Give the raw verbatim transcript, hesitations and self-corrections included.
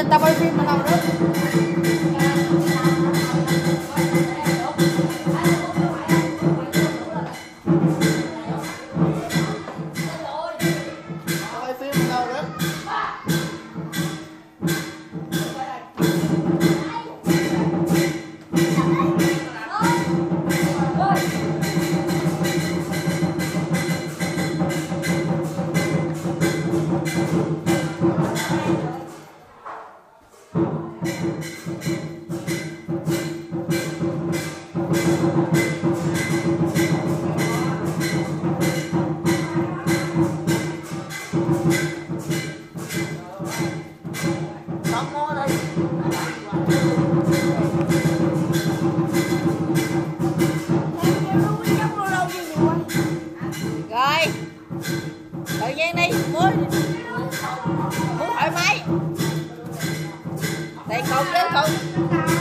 tao quay phim mà nào nữa. Quay phim mà nào nữa. Rồi tự nhiên đi muốn muốn thoải mái đây cùng đi cùng.